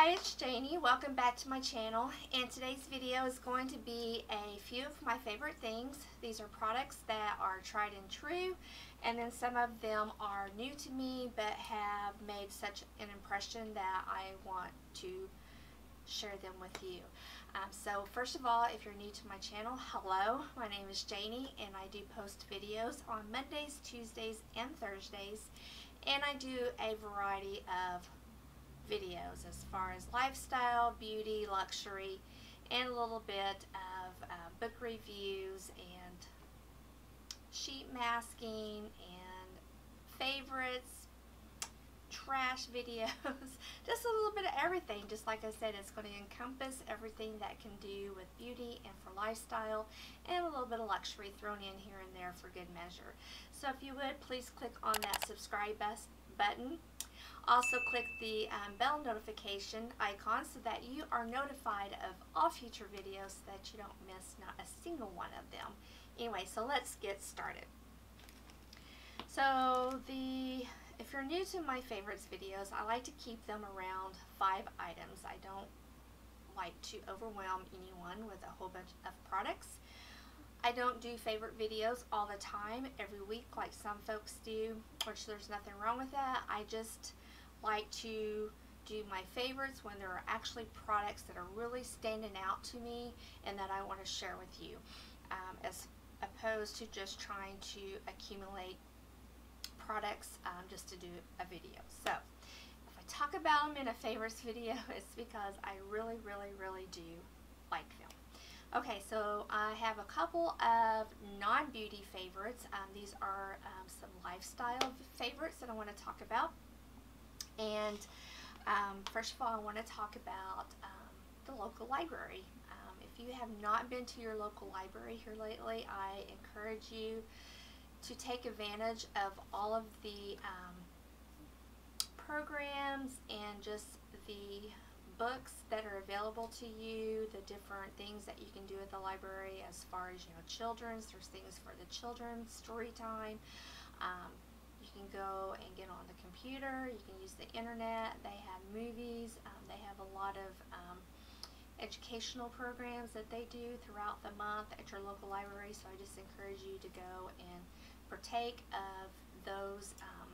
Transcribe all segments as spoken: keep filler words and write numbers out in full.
Hi, it's Janie. Welcome back to my channel, and today's video is going to be a few of my favorite things. These are products that are tried and true, and then some of them are new to me but have made such an impression that I want to share them with you. Um, so first of all, if you're new to my channel, hello, my name is Janie, and I do post videos on Mondays, Tuesdays, and Thursdays, and I do a variety of videos as far as lifestyle, beauty, luxury, and a little bit of uh, book reviews and sheet masking and favorites, trash videos, just a little bit of everything. Just like I said, it's going to encompass everything that can do with beauty and for lifestyle, and a little bit of luxury thrown in here and there for good measure. So if you would, please click on that subscribe button. Also click the um, bell notification icon so that you are notified of all future videos so that you don't miss not a single one of them. Anyway, so let's get started. So the if you're new to my favorites videos, I like to keep them around five items. I don't like to overwhelm anyone with a whole bunch of products. I don't do favorite videos all the time, every week, like some folks do, which there's nothing wrong with that. I just like to do my favorites when there are actually products that are really standing out to me and that I want to share with you, um, as opposed to just trying to accumulate products um, just to do a video. So if I talk about them in a favorites video, it's because I really, really, really do like them. Okay, so I have a couple of non-beauty favorites. Um, these are um, some lifestyle favorites that I want to talk about. And um, first of all, I want to talk about um, the local library. Um, if you have not been to your local library here lately, I encourage you to take advantage of all of the um, programs and just the books that are available to you, the different things that you can do at the library as far as, you know, children's. There's things for the children's story time. Um, you can go and get on the computer. You can use the internet. They have movies. Um, they have a lot of um, educational programs that they do throughout the month at your local library. So I just encourage you to go and partake of those. Um,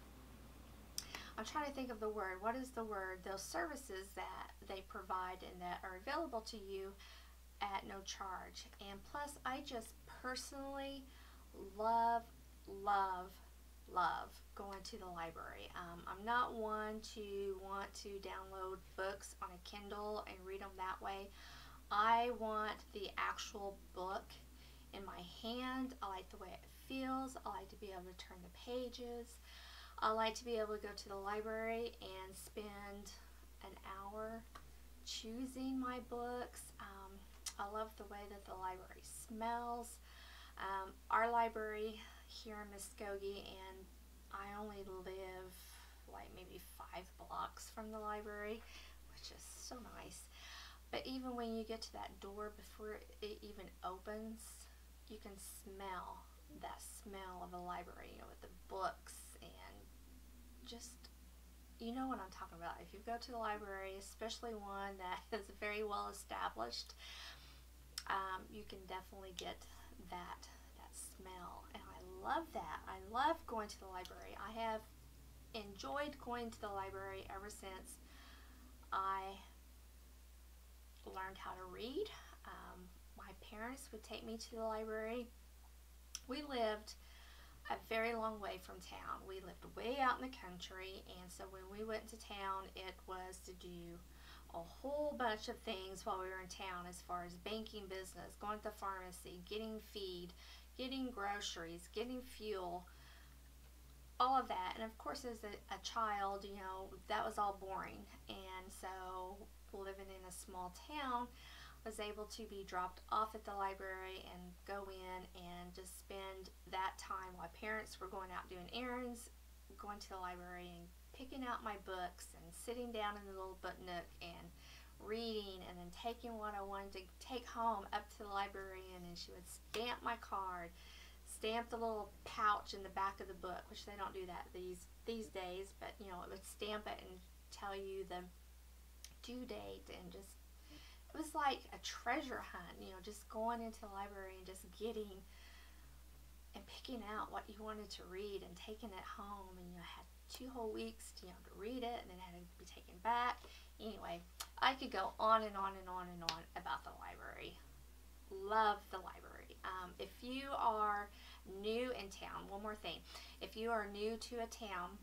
I'm trying to think of the word. What is the word? Those services that they provide and that are available to you at no charge. And plus, I just personally love, love, love going to the library. Um, I'm not one to want to download books on a Kindle and read them that way. I want the actual book in my hand. I like the way it feels. I like to be able to turn the pages. I like to be able to go to the library and spend an hour choosing my books. Um, I love the way that the library smells. Um, our library here in Muskogee, and I only live like maybe five blocks from the library, which is so nice. But even when you get to that door before it even opens, you can smell that smell of the library, you know, with the books and just, you know what I'm talking about. If you go to the library, especially one that is very well established, um, you can definitely get that that smell, and I love that. I love going to the library. I have enjoyed going to the library ever since I learned how to read. Um, my parents would take me to the library. We lived a very long way from town. We lived way out in the country, and so when we went to town, it was to do a whole bunch of things while we were in town, as far as banking business, going to the pharmacy, getting feed, getting groceries, getting fuel, all of that. And of course, as a, a child, you know, that was all boring. And so living in a small town, was able to be dropped off at the library and go in and just spend that time while parents were going out doing errands, going to the library and picking out my books and sitting down in the little book nook and reading, and then taking what I wanted to take home up to the librarian, and she would stamp my card, stamp the little pouch in the back of the book, which they don't do that these these days, but you know, it would stamp it and tell you the due date, and just, it was like a treasure hunt, you know, just going into the library and just getting and picking out what you wanted to read and taking it home, and you know, had two whole weeks to, you know, to read it, and then it had to be taken back. Anyway, I could go on and on and on and on about the library. Love the library. Um, if you are new in town, one more thing, if you are new to a town,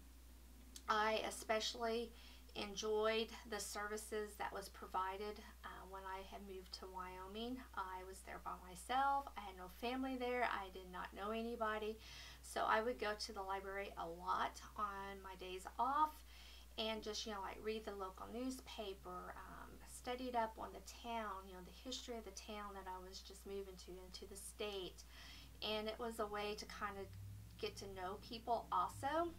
I especially enjoyed the services that was provided uh, when I had moved to Wyoming. I was there by myself. I had no family there. I did not know anybody. So I would go to the library a lot on my days off and just, you know, like read the local newspaper, um, studied up on the town, you know, the history of the town that I was just moving to, into the state. And it was a way to kind of get to know people also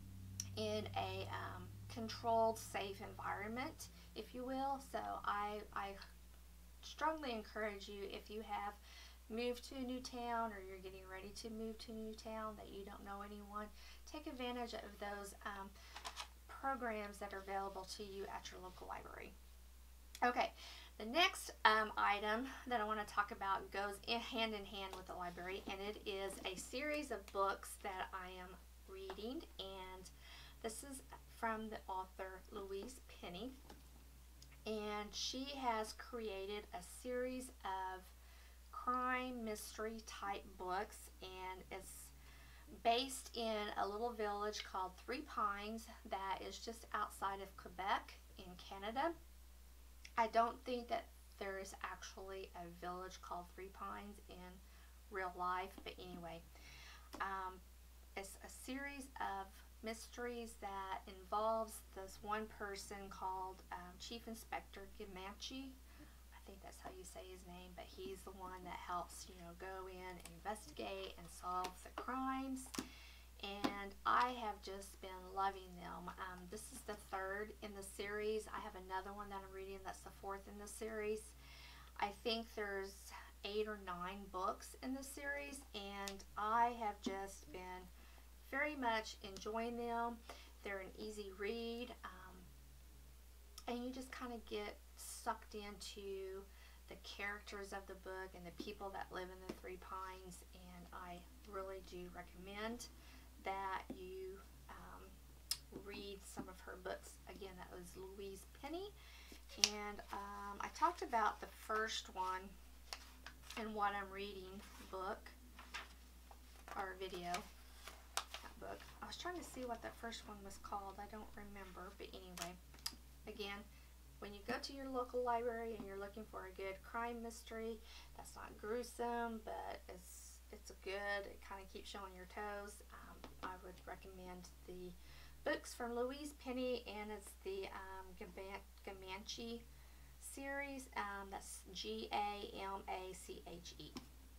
in a um, controlled, safe environment, if you will. So I, I strongly encourage you, if you have moved to a new town or you're getting ready to move to a new town that you don't know anyone, take advantage of those um, programs that are available to you at your local library. Okay, the next um, item that I want to talk about goes in hand in hand with the library, and it is a series of books that I am reading, and this is from the author Louise Penny, and she has created a series of crime mystery type books, and it's based in a little village called Three Pines that is just outside of Quebec in Canada. I don't think that there is actually a village called Three Pines in real life, but anyway, um, it's a series of mysteries that involves this one person called um, Chief Inspector Comanche. I think that's how you say his name, but he's the one that helps, you know, go in, investigate, and solve the crimes. And I have just been loving them. Um, this is the third in the series. I have another one that I'm reading that's the fourth in the series. I think there's eight or nine books in the series, and I have just been very much enjoying them. They're an easy read, um, and you just kind of get sucked into the characters of the book and the people that live in the Three Pines, and I really do recommend that you um, read some of her books. Again, that was Louise Penny, and um, I talked about the first one in What I'm Reading book, or video. Book. I was trying to see what that first one was called. I don't remember, but anyway, again, when you go to your local library and you're looking for a good crime mystery that's not gruesome, but it's it's good, it kind of keeps you on your toes, um, I would recommend the books from Louise Penny, and it's the um, Comanche series. Um, that's G A M A C H E.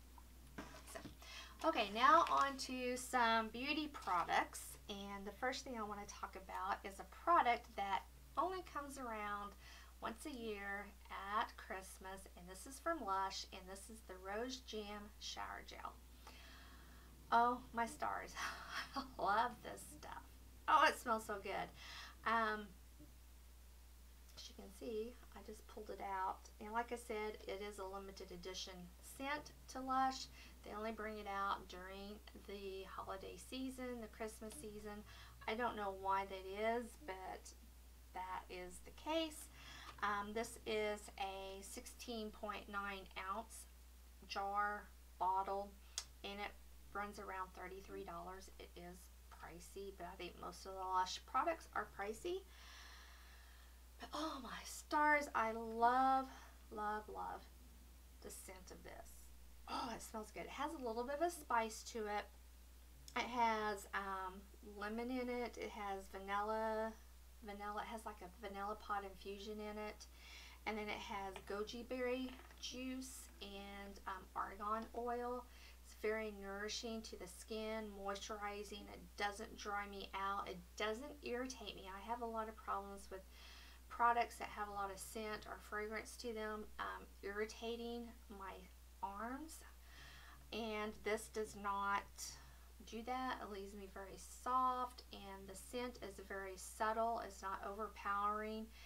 Okay, now on to some beauty products, and the first thing I want to talk about is a product that only comes around once a year at Christmas, and this is from Lush, and this is the Rose Jam Shower Gel. Oh my stars, I love this stuff. Oh, it smells so good. Um, as you can see, I just pulled it out, and like I said, it is a limited edition scent to Lush. They only bring it out during the holiday season, the Christmas season. I don't know why that is, but that is the case. Um, this is a sixteen point nine ounce jar bottle, and it runs around thirty-three dollars. It is pricey, but I think most of the Lush products are pricey. But oh my stars, I love, love, love the scent of this. Oh, it smells good. It has a little bit of a spice to it. It has um, lemon in it. It has vanilla. Vanilla. It has like a vanilla pot infusion in it. And then it has goji berry juice and um, argan oil. It's very nourishing to the skin, moisturizing. It doesn't dry me out. It doesn't irritate me. I have a lot of problems with products that have a lot of scent or fragrance to them um, irritating my arms, and this does not do that. It leaves me very soft, and the scent is very subtle. It's not overpowering,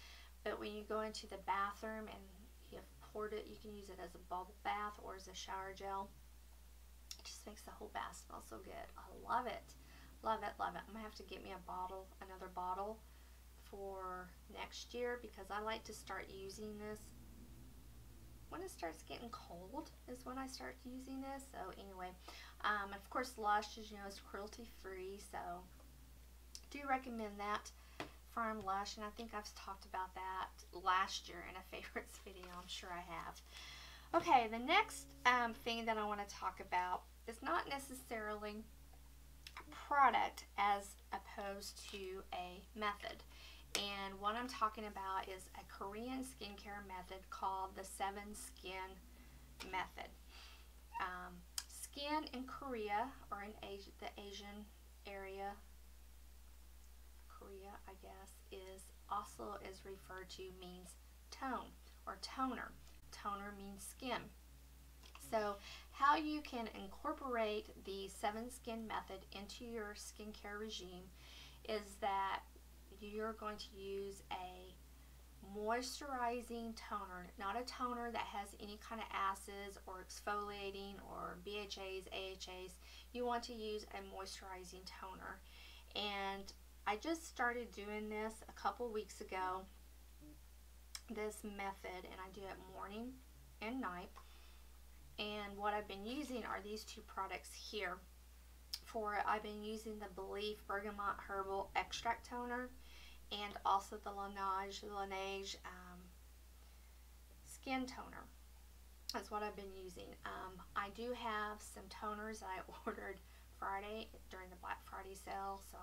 But when you go into the bathroom and you have poured it, you can use it as a bubble bath or as a shower gel. It just makes the whole bath smell so good. I love it. Love it, love it. I'm going to have to get me a bottle, another bottle for next year, because I like to start using this when it starts getting cold is when I start using this. So anyway, um, of course Lush, as you know, is cruelty free, so do recommend that from Lush, and I think I've talked about that last year in a favorites video. I'm sure I have. Okay, the next um, thing that I want to talk about is not necessarily a product as opposed to a method. And what I'm talking about is a Korean skincare method called the Seven Skin Method. Um, skin in Korea, or in Asia, the Asian area, Korea, I guess, is also is referred to means tone or toner. Toner means skin. So how you can incorporate the Seven Skin Method into your skincare regime is that you're going to use a moisturizing toner, not a toner that has any kind of acids or exfoliating or B H As, A H As. You want to use a moisturizing toner. And I just started doing this a couple weeks ago, this method, and I do it morning and night. And what I've been using are these two products here. For it, I've been using the Belif Bergamot Herbal Extract Toner and also the Laneige, Laneige um, Skin Toner. That's what I've been using. Um, I do have some toners I ordered Friday during the Black Friday sale, so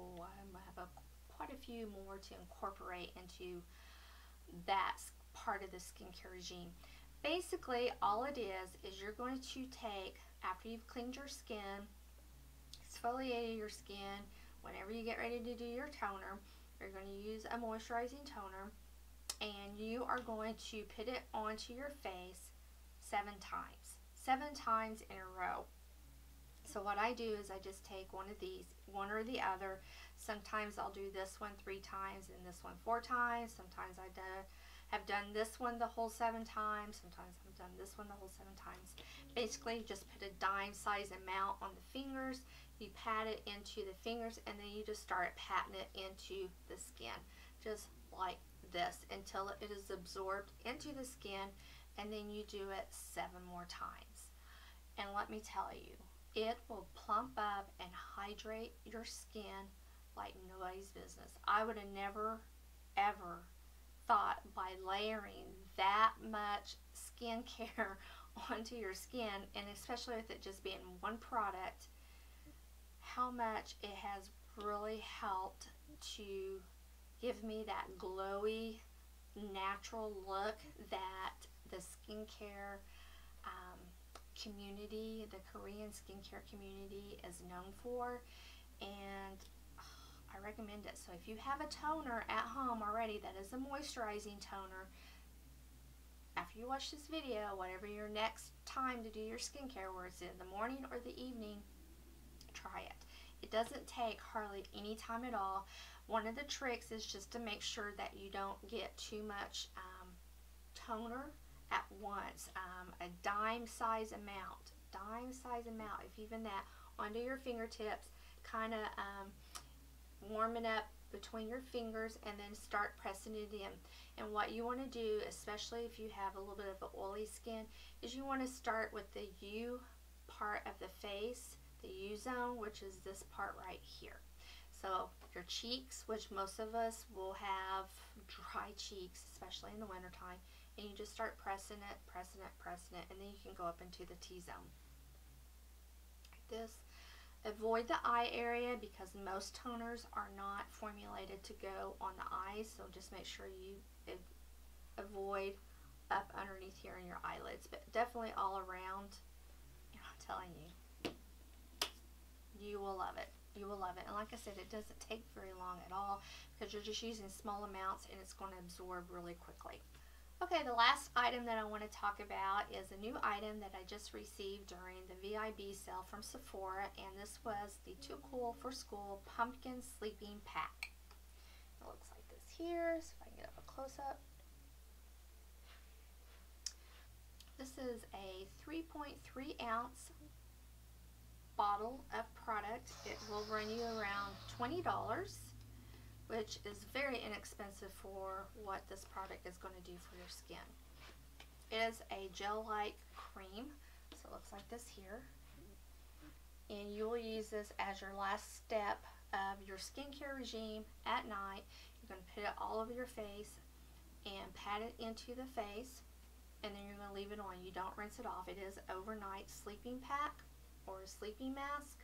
I have a, quite a few more to incorporate into that part of the skincare regime. Basically, all it is is you're going to take, after you've cleaned your skin, exfoliated your skin, whenever you get ready to do your toner, you're going to use a moisturizing toner, and you are going to put it onto your face seven times. Seven times in a row. So what I do is I just take one of these, one or the other. Sometimes I'll do this one three times and this one four times. Sometimes I do, have done this one the whole seven times. Sometimes I've done this one the whole seven times. Basically, you just put a dime size amount on the fingers. You pat it into the fingers, and then you just start patting it into the skin. Just like this until it is absorbed into the skin, and then you do it seven more times. And let me tell you, it will plump up and hydrate your skin like nobody's business. I would have never, ever thought by layering that much skincare onto your skin, and especially with it just being one product, how much it has really helped to give me that glowy, natural look that the skincare um, community, the Korean skincare community is known for. And I recommend it. So if you have a toner at home already that is a moisturizing toner, after you watch this video, whatever your next time to do your skincare, whether it's in the morning or the evening, try it. It doesn't take hardly any time at all. One of the tricks is just to make sure that you don't get too much um, toner at once. Um, a dime size amount, dime size amount, if even that, onto your fingertips, kind of um, warming up between your fingers, and then start pressing it in. And what you want to do, especially if you have a little bit of an oily skin, is you want to start with the U part of the face, the U zone, which is this part right here. So your cheeks, which most of us will have dry cheeks, especially in the wintertime, and you just start pressing it, pressing it, pressing it, and then you can go up into the T-zone. Like this. Avoid the eye area because most toners are not formulated to go on the eyes, so just make sure you avoid up underneath here in your eyelids, but definitely all around. I'm telling you, you will love it. You will love it. And like I said, it doesn't take very long at all because you're just using small amounts and it's going to absorb really quickly. Okay, the last item that I want to talk about is a new item that I just received during the V I B sale from Sephora, and this was the Too Cool for School Pumpkin Sleeping Pack. It looks like this here, so if I can get up close up. This is a three point three ounce bottle of product. It will run you around twenty dollars, which is very inexpensive for what this product is going to do for your skin. It is a gel-like cream, so it looks like this here. And you will use this as your last step of your skincare regime at night. You're going to put it all over your face and pat it into the face, and then you're going to leave it on. You don't rinse it off. It is overnight sleeping pack or a sleeping mask.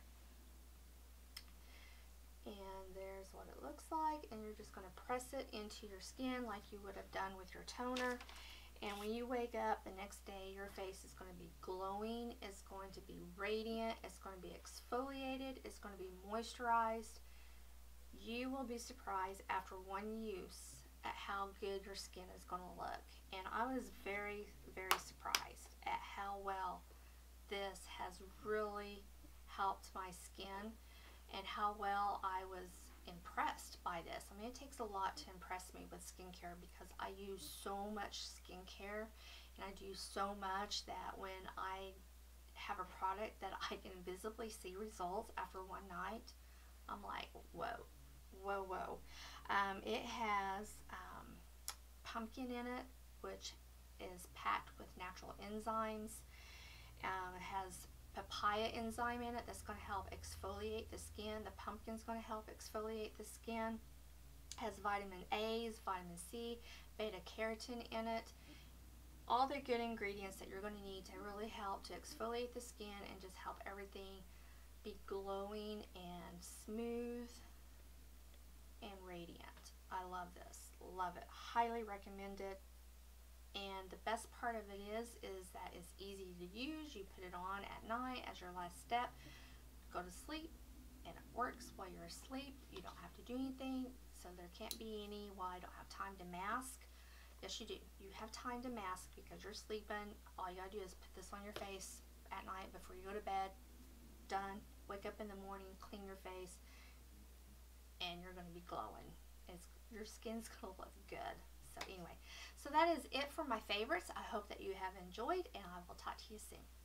And there's what it looks like, and you're just going to press it into your skin like you would have done with your toner. And when you wake up the next day, your face is going to be glowing, it's going to be radiant, it's going to be exfoliated, it's going to be moisturized. You will be surprised after one use at how good your skin is going to look. And I was very, very surprised at how well this has really helped my skin and how well I was impressed by this. I mean, it takes a lot to impress me with skincare because I use so much skincare and I do so much that when I have a product that I can visibly see results after one night, I'm like, whoa, whoa, whoa. Um, it has um, pumpkin in it, which is packed with natural enzymes. Um, it has papaya enzyme in it that's going to help exfoliate the skin. The pumpkin's going to help exfoliate the skin. It has vitamin A's, vitamin C, beta carotene in it. All the good ingredients that you're going to need to really help to exfoliate the skin and just help everything be glowing and smooth and radiant. I love this. Love it. Highly recommend it. And the best part of it is, is that it's easy to use. You put it on at night as your last step, go to sleep, and it works while you're asleep. You don't have to do anything, so there can't be any, well, I don't have time to mask. Yes, you do. You have time to mask because you're sleeping. All you gotta do is put this on your face at night before you go to bed. Done. Wake up in the morning, clean your face, and you're gonna be glowing. It's, your skin's gonna look good. So anyway, so that is it for my favorites. I hope that you have enjoyed, and I will talk to you soon.